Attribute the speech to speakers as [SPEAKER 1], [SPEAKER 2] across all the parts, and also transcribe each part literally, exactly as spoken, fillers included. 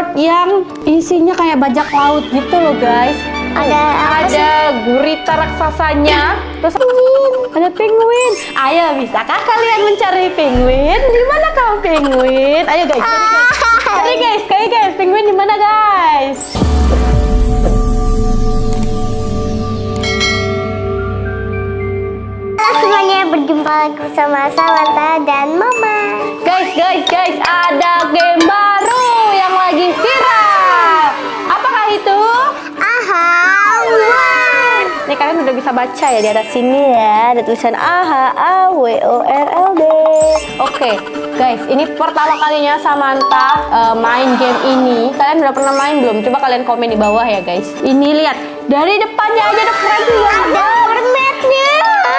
[SPEAKER 1] world yang isinya kayak bajak laut gitu loh guys.
[SPEAKER 2] Ada
[SPEAKER 1] ada gurita raksasanya, terus ada penguin. Ayo, bisakah kalian mencari penguin? Di mana kamu penguin? Ayo guys, cari guys, cari guys, cari guys, penguin di mana guys?
[SPEAKER 2] Halo semuanya, berjumpa lagi bersama Samantha dan Mama.
[SPEAKER 1] Guys, guys, guys, ada game baru yang lagi viral. Apakah itu?
[SPEAKER 2] Aha, World.
[SPEAKER 1] Nih kalian udah bisa baca ya di atas sini ya, ada tulisan A H A W O R L D. Oke, guys, ini pertama kalinya Samantha uh, main game ini. Kalian udah pernah main belum? Coba kalian komen di bawah ya, guys. Ini lihat, dari depannya aja udah keren banget.
[SPEAKER 2] Ada mermaidnya.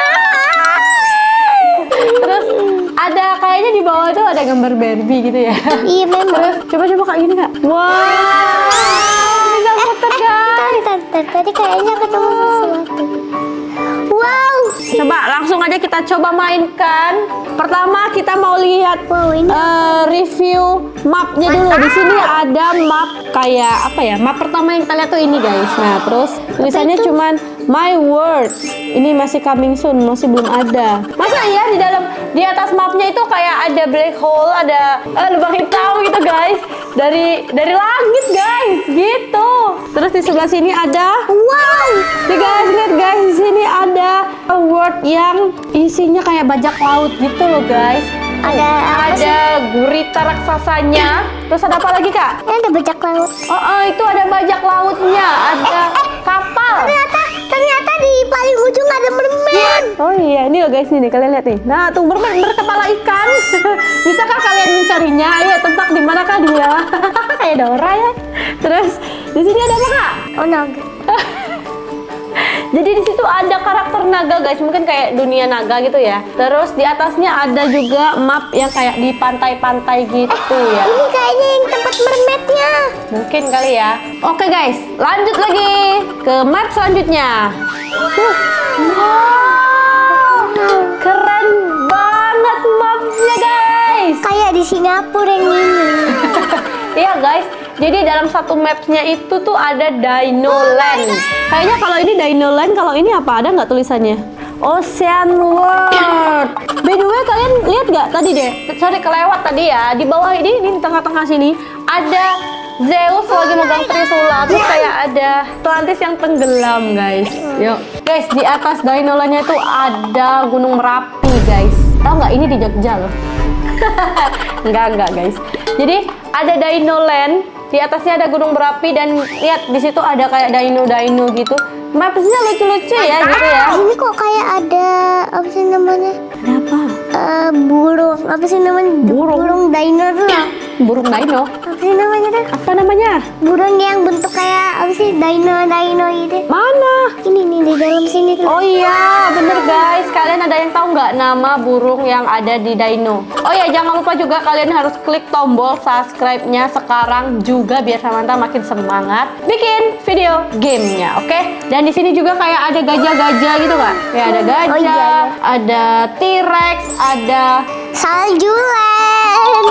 [SPEAKER 1] Terus ada kayaknya di bawah tuh ada gambar Barbie gitu ya.
[SPEAKER 2] Iya memang.
[SPEAKER 1] Terus coba-coba kayak gini kak. Wow, bisa putar guys.
[SPEAKER 2] Tadi, tadi kayaknya ketemu sesuatu. Wow.
[SPEAKER 1] Coba langsung aja kita coba mainkan. Pertama kita mau lihat
[SPEAKER 2] Wow, ini
[SPEAKER 1] uh, review mapnya dulu. Di sini ada map kayak apa ya? Map pertama yang kita lihat tuh ini guys. Nah terus tulisannya cuman My World. Ini masih coming soon, masih belum ada. Masa ya di dalam di atas mapnya itu kayak ada black hole, ada uh, lubang hitam gitu guys. Dari dari langit guys, gitu. Terus di sebelah sini ada
[SPEAKER 2] wow.
[SPEAKER 1] nih guys, lihat guys, di sini ada world yang isinya kayak bajak laut gitu loh guys.
[SPEAKER 2] Ada
[SPEAKER 1] ada gurita raksasanya. Terus ada apa lagi kak?
[SPEAKER 2] Ini ada bajak laut.
[SPEAKER 1] Oh, oh itu ada bajak lautnya, ada kapal.
[SPEAKER 2] Ternyata ternyata di paling ujung ada mermaid.
[SPEAKER 1] Oh iya, ini loh guys, nih kaalian lihat nih. Nah tuh mermaid berkepala ikan. Bisakah kalian mencarinya? Ayo tebak di manakah dia? Kayak Dora ya. Terus di sini ada apa kak?
[SPEAKER 2] Oh naga.
[SPEAKER 1] Jadi di situ ada karakter naga guys, mungkin kayak dunia naga gitu ya. Terus di atasnya ada juga map yang kayak di pantai-pantai gitu ya.
[SPEAKER 2] Ini kayaknya yang tempat mermaidnya.
[SPEAKER 1] Mungkin kali ya. Oke guys, lanjut lagi ke map selanjutnya. Uh, wow, keren banget mapnya guys.
[SPEAKER 2] Kayak di Singapura yang ini.
[SPEAKER 1] Iya guys, jadi dalam satu mapnya itu tuh ada Dino Land. Kayaknya kalau ini Dino Land, kalau ini apa? Ada nggak tulisannya? Ocean World. By the way, kalian lihat nggak tadi deh? Sorry kelewat tadi ya. Di bawah ini, di tengah-tengah sini ada Zeus lagi megang Trisula. Terus kayak ada Atlantis yang tenggelam guys. Yuk, guys, di atas Dino Land-nya itu ada Gunung Merapi guys. Tahu nggak? Ini di Jogja loh. Enggak, enggak guys. Jadi ada Dino Land, di atasnya ada gunung berapi dan lihat di situ ada kayak dino-dino gitu. Mapsnya lucu-lucu ya gitu ya.
[SPEAKER 2] Ini kok kayak ada apa sih namanya?
[SPEAKER 1] Ada apa?
[SPEAKER 2] Uh, burung apa sih namanya?
[SPEAKER 1] Burung.
[SPEAKER 2] Burung dino tuh.
[SPEAKER 1] Burung dino.
[SPEAKER 2] Apa sih namanya tuh?
[SPEAKER 1] Apa namanya?
[SPEAKER 2] Burung yang bentuk kayak apa sih? Dino-dino gitu.
[SPEAKER 1] Mana?
[SPEAKER 2] Ini nih di dalam sini tuh.
[SPEAKER 1] Oh iya, bener guys. Kalian ada yang tahu nggak nama burung yang ada di dino? Oh ya, jangan lupa juga kalian harus klik tombol subscribe-nya sekarang juga biar Samantha makin semangat bikin video gamenya, oke? Okay? Dan di sini juga kayak ada gajah-gajah gitu kak? Ya ada gajah,
[SPEAKER 2] Oh, iya, iya.
[SPEAKER 1] ada T-Rex, ada
[SPEAKER 2] Salju Land.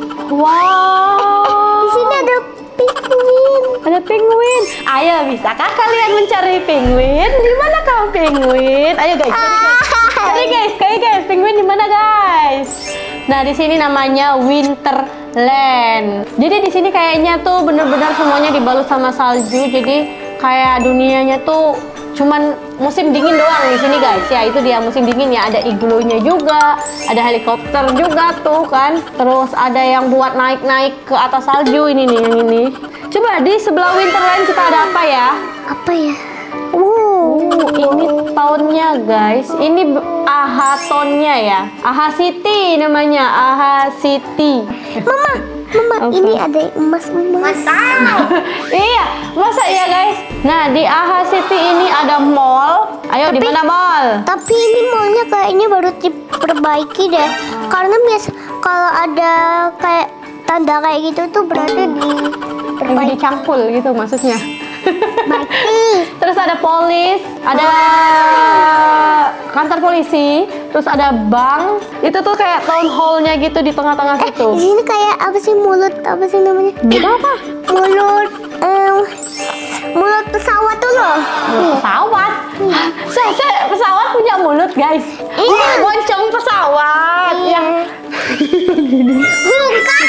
[SPEAKER 1] wow.
[SPEAKER 2] Di sini ada penguin.
[SPEAKER 1] Ada penguin. Ayo, bisakah kalian mencari penguin? Di mana kamu penguin? Ayo guys, cari guys, cari guys, cari guys, penguin di mana guys? Nah di sini namanya Winterland. Jadi di sini kayaknya tuh bener-bener semuanya dibalut sama salju. Jadi kayak dunianya tuh cuman musim dingin doang di sini guys. Ya itu dia musim dingin ya. Ada iglonya juga, ada helikopter juga tuh kan. Terus ada yang buat naik-naik ke atas salju ini nih yang ini. Coba di sebelah Winterland kita ada apa ya?
[SPEAKER 2] Apa ya? Oh,
[SPEAKER 1] Uh, ini tahunnya guys. Ini Aha tahunnya ya. Aha City namanya. Aha City.
[SPEAKER 2] Mama, Mama,
[SPEAKER 1] Apa?
[SPEAKER 2] ini ada emas emas.
[SPEAKER 1] Iya, masa ya guys? Nah di Aha City ini ada mall. Ayo di mana mall?
[SPEAKER 2] Tapi ini mallnya kayaknya baru diperbaiki deh. Karena biasa kalau ada kayak tanda kayak gitu tuh berarti di
[SPEAKER 1] Lagi dicangkul gitu maksudnya.
[SPEAKER 2] Baiki.
[SPEAKER 1] Terus ada polis, ada kantor polisi, terus ada bank. Itu tuh kayak town hall-nya gitu di tengah-tengah
[SPEAKER 2] Eh,
[SPEAKER 1] situ.
[SPEAKER 2] di sini kayak apa sih mulut apa sih namanya?
[SPEAKER 1] Gitu apa?
[SPEAKER 2] Mulut em, mulut pesawat tuh loh.
[SPEAKER 1] Mulut pesawat. Saya, saya pesawat punya mulut, guys.
[SPEAKER 2] Iya.
[SPEAKER 1] Bonceng pesawat. Ya.
[SPEAKER 2] Bukan.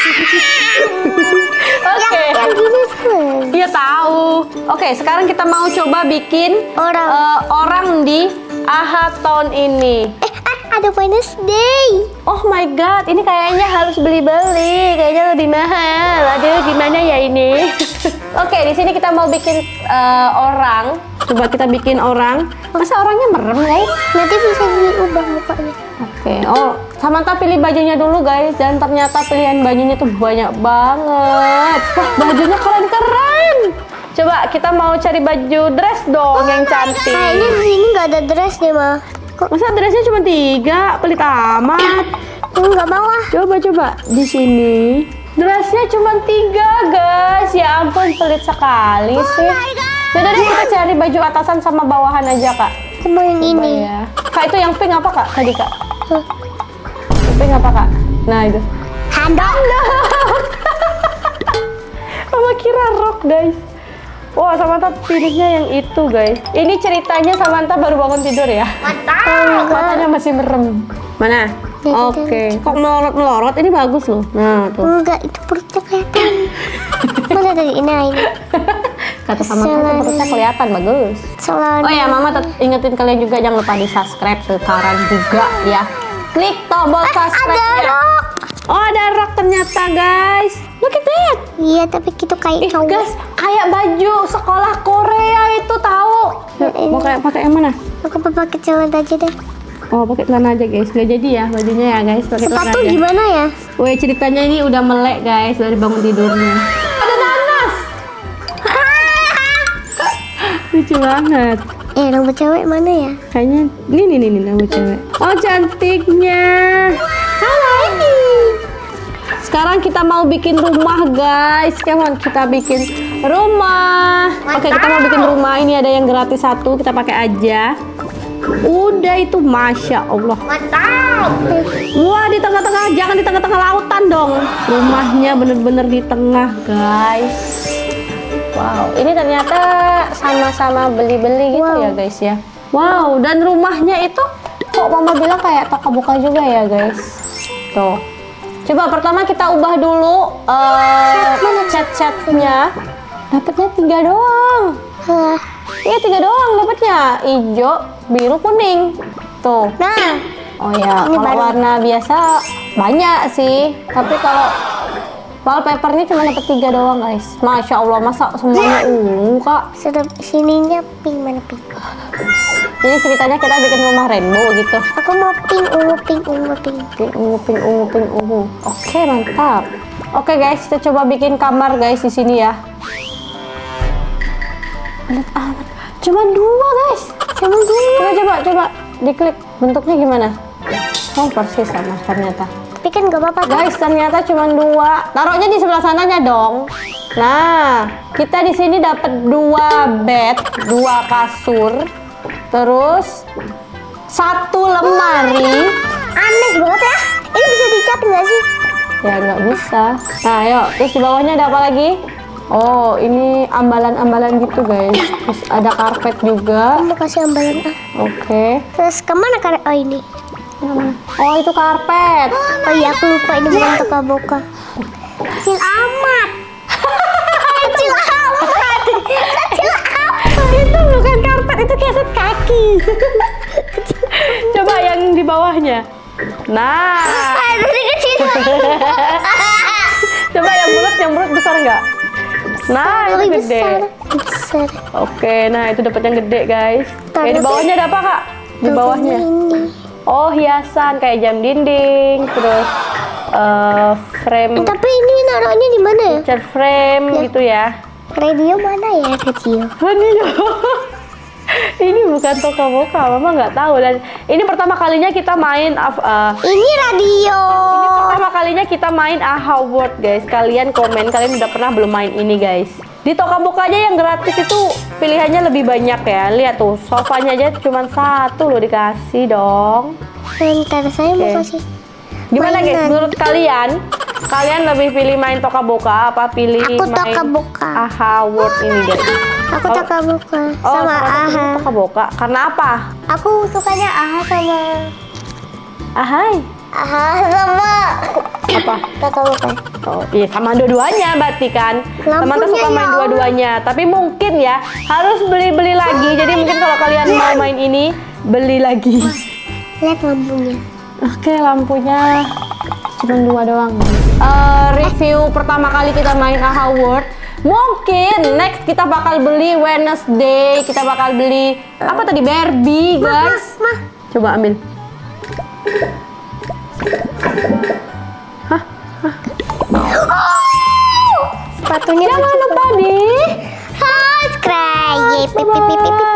[SPEAKER 1] Oke.
[SPEAKER 2] Yang gini tuh.
[SPEAKER 1] Iya tahu. Oke, sekarang kita mau coba bikin
[SPEAKER 2] Orang.
[SPEAKER 1] eh, orang di AHA tahun ini.
[SPEAKER 2] Eh, ah, ada Wednesday.
[SPEAKER 1] Oh my god, ini kayaknya harus beli-beli, kayaknya lebih mahal. Aduh, gimana ya ini? Oke, di sini kita mau bikin eh, orang. Coba kita bikin orang. Masa orangnya merem, guys?
[SPEAKER 2] Nanti bisa diubah mukanya.
[SPEAKER 1] Oke, oh Samantha pilih bajunya dulu, guys. Dan ternyata pilihan bajunya tuh banyak banget. Wah, bajunya keren-keren. Coba kita mau cari baju dress dong yang cantik.
[SPEAKER 2] Kayaknya di sini nggak ada dress deh, Ma. Kok
[SPEAKER 1] Masa dressnya cuma tiga? Pelit amat.
[SPEAKER 2] nggak bawah?
[SPEAKER 1] Coba coba di sini. Dressnya cuma tiga, guys. Ya ampun, pelit sekali sih. Yaudah deh, kita cari baju atasan sama bawahan aja, Kak.
[SPEAKER 2] Sama yang
[SPEAKER 1] Coba
[SPEAKER 2] ini.
[SPEAKER 1] ya. Kak, itu yang pink apa, Kak? Tadi, Kak.
[SPEAKER 2] Hah.
[SPEAKER 1] Yang pink apa, Kak? Nah, itu.
[SPEAKER 2] Handok.
[SPEAKER 1] Mama kira rok, guys. Wah, Samantha pilihnya yang itu, guys. Ini ceritanya Samantha baru bangun tidur ya?
[SPEAKER 2] Mantap.
[SPEAKER 1] Matanya masih merem. Mana? Oke. Kok melorot-melorot? Ini bagus loh. Nah, tuh.
[SPEAKER 2] Enggak, itu perutnya kelihatan. Mana tadi? Nah, ini.
[SPEAKER 1] Kata Samantha itu perutnya kelihatan bagus.
[SPEAKER 2] Celana.
[SPEAKER 1] Oh ya, Mama tet- ingetin kalian juga jangan lupa di subscribe sekarang juga ya. Klik tombol
[SPEAKER 2] Ada
[SPEAKER 1] subscribe-nya.
[SPEAKER 2] rok.
[SPEAKER 1] Oh, ada rok ternyata, guys. Look at that.
[SPEAKER 2] Iya, tapi gitu kayak
[SPEAKER 1] Ih,
[SPEAKER 2] cowok.
[SPEAKER 1] guys, kayak baju sekolah Korea itu tahu. Mau kayak pakai yang mana?
[SPEAKER 2] Aku pakai celana aja deh.
[SPEAKER 1] Oh, pakai celana aja, guys. Nggak jadi ya bajunya ya, guys. Pakai celana
[SPEAKER 2] Sepatu
[SPEAKER 1] aja.
[SPEAKER 2] gimana ya?
[SPEAKER 1] Woi, ceritanya ini udah melek, guys, dari bangun tidurnya. Ada nanas. Lucu banget.
[SPEAKER 2] Eh, rambut cewek mana ya?
[SPEAKER 1] Kayaknya ini nih nih nih rambut cewek. Oh, cantiknya. Halo ini. Sekarang kita mau bikin rumah, guys. Come on, kita bikin rumah. Oke, kita mau bikin rumah. Ini ada yang gratis satu, kita pakai aja. Udah itu, masya Allah.
[SPEAKER 2] Mantap.
[SPEAKER 1] Wah, di tengah-tengah, jangan di tengah-tengah lautan dong. Rumahnya bener-bener di tengah, guys. Wow, ini ternyata sama-sama beli-beli gitu
[SPEAKER 2] Wow.
[SPEAKER 1] ya, guys ya. Wow, dan rumahnya itu kok Mama bilang kayak toko buka juga ya, guys. Tuh. Coba pertama kita ubah dulu uh, cat-catnya. Dapatnya tiga doang.
[SPEAKER 2] Hah.
[SPEAKER 1] Iya, tiga doang dapatnya. Hijau, biru, kuning. Tuh.
[SPEAKER 2] Nah,
[SPEAKER 1] Oh ya,
[SPEAKER 2] Ini
[SPEAKER 1] kalau
[SPEAKER 2] baru.
[SPEAKER 1] warna biasa banyak sih. Tapi kalau wallpapernya cuma dapat tiga doang, guys. Masya Allah, masa semuanya ungu, Kak?
[SPEAKER 2] sudah sininya pink, mana pink?
[SPEAKER 1] Jadi ceritanya kita bikin rumah rainbow gitu.
[SPEAKER 2] Aku mau pink, ungu, pink, ungu, pink.
[SPEAKER 1] Pink ungu, pink ungu, pink ungu. Oke, mantap. Oke, guys, kita coba bikin kamar, guys, di sini ya. Lihat amat. Cuma dua, guys. Cuma dua. Coba, coba, coba. Diklik. Bentuknya gimana? Oh, persis sama ternyata.
[SPEAKER 2] Tapi kan gak apa-apa. kan?
[SPEAKER 1] Guys, ternyata cuma dua. Taruhnya di sebelah sananya dong. Nah, kita di sini dapat dua bed, dua kasur, terus satu lemari.
[SPEAKER 2] Aneh banget ya. Ini bisa dicat nggak sih?
[SPEAKER 1] Ya nggak bisa. Nah, yuk. Terus di bawahnya ada apa lagi? Oh, ini ambalan-ambalan gitu, guys. Terus ada karpet juga.
[SPEAKER 2] Aku mau kasih ambalan ah.
[SPEAKER 1] Oke.
[SPEAKER 2] Terus kemana kan? Oh ini.
[SPEAKER 1] Mana-mana? Oh, itu karpet.
[SPEAKER 2] Oh iya, aku lupa ini bukan toko buka. Kecil amat. Kecil amat. Kecil amat.
[SPEAKER 1] Itu bukan karpet, itu keset kaki. Coba yang di bawahnya. Nah.
[SPEAKER 2] Aduh, ini kecil.
[SPEAKER 1] Coba yang bulat, yang bulat besar nggak? Nah, itu
[SPEAKER 2] Lebih
[SPEAKER 1] gede.
[SPEAKER 2] besar. Besar.
[SPEAKER 1] Oke, nah itu dapat yang gede, guys.
[SPEAKER 2] Taruh
[SPEAKER 1] Ya, di bawahnya ada apa, Kak? Di bawahnya.
[SPEAKER 2] Ini.
[SPEAKER 1] Oh, hiasan kayak jam dinding, terus eh, frame,
[SPEAKER 2] Tapi ini naruhnya di mana ya?
[SPEAKER 1] picture frame gitu ya.
[SPEAKER 2] Radio mana ya radio?
[SPEAKER 1] Radio. Ini bukan Toka Boka, Mama nggak tahu. Dan ini pertama kalinya kita main uh,
[SPEAKER 2] Ini radio.
[SPEAKER 1] ini pertama kalinya kita main Aha World, guys. Kalian komen, kalian udah pernah belum main ini, guys? Di Toka Boka aja yang gratis itu pilihannya lebih banyak ya. Lihat tuh, sofanya aja cuma satu loh dikasih dong.
[SPEAKER 2] Bentar, saya mau
[SPEAKER 1] Oke.
[SPEAKER 2] kasih.
[SPEAKER 1] Gimana guys?
[SPEAKER 2] Mainan.
[SPEAKER 1] Menurut kalian, kalian lebih pilih main Toka Boka apa pilih
[SPEAKER 2] Aku
[SPEAKER 1] main
[SPEAKER 2] Toka Boka.
[SPEAKER 1] Aha World ini, guys?
[SPEAKER 2] Aku
[SPEAKER 1] Oh.
[SPEAKER 2] Toka Boka
[SPEAKER 1] Oh,
[SPEAKER 2] sama
[SPEAKER 1] salah satunya
[SPEAKER 2] Aha.
[SPEAKER 1] Toka Boka. Karena apa?
[SPEAKER 2] Aku sukanya Aha sama
[SPEAKER 1] Ahai.
[SPEAKER 2] Aha sama
[SPEAKER 1] Apa?
[SPEAKER 2] Toka Boka.
[SPEAKER 1] Oh, iya sama dua-duanya berarti kan. Teman-teman suka
[SPEAKER 2] Lampunya
[SPEAKER 1] main
[SPEAKER 2] ya
[SPEAKER 1] dua-duanya. Tapi mungkin ya harus beli-beli lagi. Jadi mungkin kalau kalian mau main ini beli lagi.
[SPEAKER 2] Lihat lampunya.
[SPEAKER 1] Oke, lampunya cuma dua doang. Eh, review pertama kali kita main Aha World. Mungkin next kita bakal beli Wednesday. Kita bakal beli apa tadi, Barbie, guys.
[SPEAKER 2] Mah,
[SPEAKER 1] Coba ambil.
[SPEAKER 2] sepatunya
[SPEAKER 1] Jangan lupa di
[SPEAKER 2] subscribe. Pip, pip, pip, pip, pip.